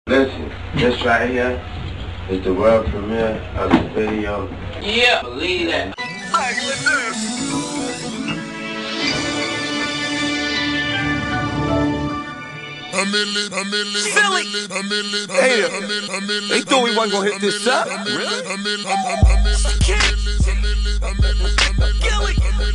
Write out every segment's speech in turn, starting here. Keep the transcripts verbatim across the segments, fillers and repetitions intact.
Listen, this right here is the world premiere of the video. Yeah, believe that. Philly! Hey, they thought we wasn't gonna hit this up. Really? Gilly!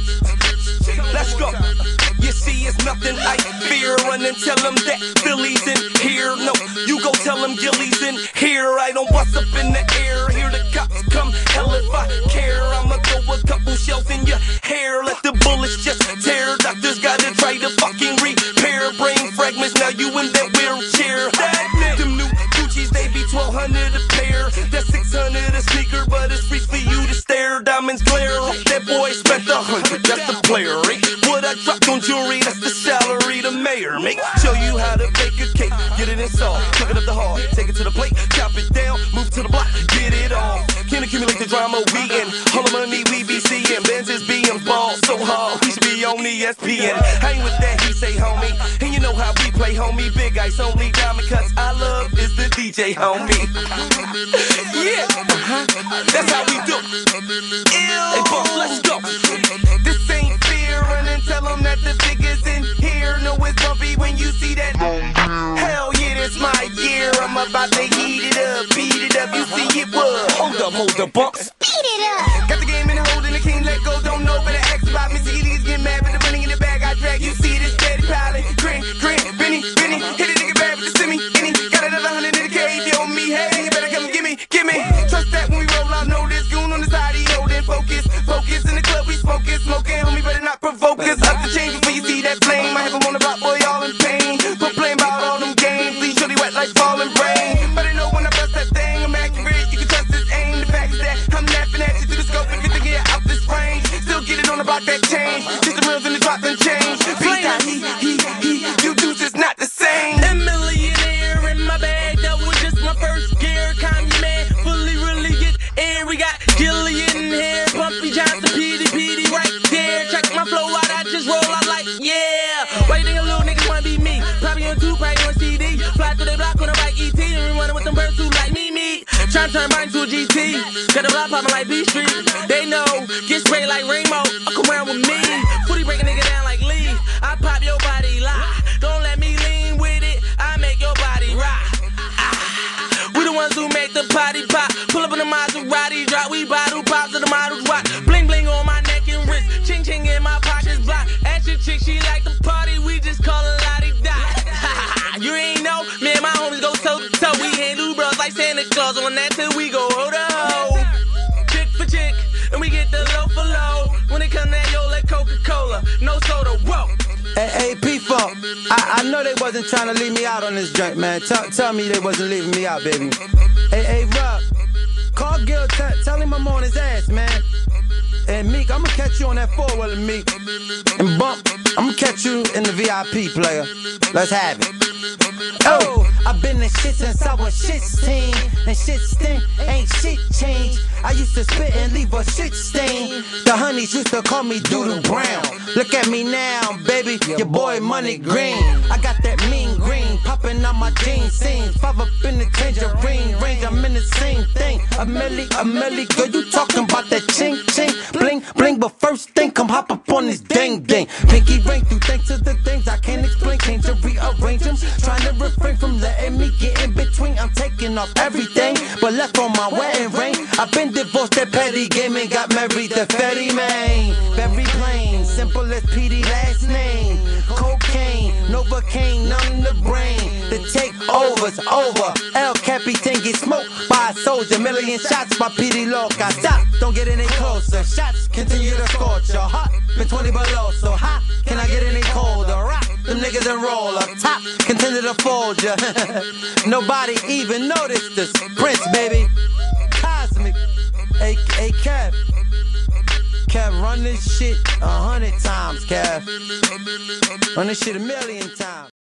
Let's go. You see, it's nothing I fear. Run and tell them that Philly's in here. No, you go tell them Gilly's in here. I don't bust up in the air. Here the cops come. Hell if I care. I'ma throw a couple shells in your hair. Let the bullets just tear. Doctors gotta try to fucking repair brain fragments. Now you in that wheelchair. Them new Gucci's, they be twelve hundred a pair. That's six hundred a sneaker, but it's free for you to stare. Diamonds glare. That boy spent a hundred. That's the player, right? What I dropped on jewelry, that's the salary the mayor make. Show you how to bake a cake, get it installed, cook it up the hall, take it to the plate, chop it down, move to the block, get it all. Can't accumulate the drama, we in. All the money we be seeing, Benz's B M's ball so hard, we should be on E S P N. Hang with that, he say homie, and you know how we play homie. Big ice only, diamond cuts, I love is the D J homie. Yeah, that's how we do. Hey boss, let's go. This ain't fear, run and tell them that the figures in here. Know it's bumpy when you see that. Hell yeah, this my year. I'm about to heat it up, beat it up. You see it was. Hold up, hold up, bumps. Beat it up. Got the game in the hold and the king let go. Don't know, better ask about me. See niggas get mad, but the running in the bag I drag. You see this steady piling. Grin, grin, Benny, Benny. Hit a nigga bad with the semi. Any got another hundred in the cave. You owe me, hey, you better come and give me, give me. Trust that when we roll out, know this goon on the side. He holding focus, focus in the club. We smoking, smoking, homie, better not provoke us. Up the change before you see that flame. I have him on the block, boy, all in pain. Quit playing about all them games. Please, shorty wet like falling rain. But I know when I bust that thing, I'm accurate. You can trust this aim. The fact is that I'm napping at you through the scope. If you think you're out this range, still get it on the block that change. Just the reels in the drop and change. Beat that he, he, he. You dudes is not the same. A millionaire in my bag, that was just my first gear. Kanye man, fully really get in. We got Gillian here, Pumpy Johnson, P D P D right there. Check my flow out, I just roll out like, yeah. Why you think a little niggas wanna be me? Probably on two, probably on C D. Fly through the block on a bike E T. And we running with them birds who like me, me. Tryna turn mine to a G T. Got the block poppin' like B Street. They know, get sprayed like Rainbow. I come around with me. Footy break a nigga down like Lee. I pop your body lie. Don't let me lean with it. I make your body rock. Ah. We the ones who make the party pop. Pull up in the Maserati drop. We bottle pops to the models watch. Bling bling on my neck and wrist. Ching ching in my pockets block. Ask your chick, she like the party. We just call it la-di-da. You ain't know, me and my homies go toe to toe. We handle bros like Santa Claus. On that till we go ho to ho. Chick for chick, and we get the low for low. When it come that yo, like Coca-Cola, no soda, whoa. Hey, hey, P-Funk, I, I know they wasn't trying to leave me out on this joint, man. Tell, tell me they wasn't leaving me out, baby. Hey, hey, Rob, call Gil, tell him I'm on his ass, man. And Meek, I'ma catch you on that four-wheeler, Meek. And Bump, I'ma catch you in the V I P, player. Let's have it. Oh, I've been in shit since I was sixteen. And shit stink, ain't shit changed. I used to spit and leave a shit stain. The honeys used to call me Doodle Brown. Look at me now, baby, your boy Money Green. I got that mean green, popping on my jeans scenes. Five up in the tangerine range, I'm in the same thing. A milli, a milli, girl, you talking about that ching, ching, bling, bling. But first thing, come hop up on this ding, ding. Pinky ring through thanks to the things I can't explain. Change to rearrange them. Trying to refrain from letting me get in between. I'm taking off everything, but left on my wedding ring. I've been divorced, that petty game, and got married to Fetty Man. Very plain, simple as P D last name. Cocaine, Novocaine, numb the brain. The takeover's over. El Capitan get smoked by a soldier. Million shots by P D Loca. Stop, don't get any closer. Shots continue to scorch your heart. Been twenty below, so hot. Can I get any colder? Rock, them niggas and roll up top. Continue to fold ya. Nobody even noticed this. Prince, baby. Cosmic. Hey, hey, Kev. Kev, run this shit a hundred times, Kev. Run this shit a million times.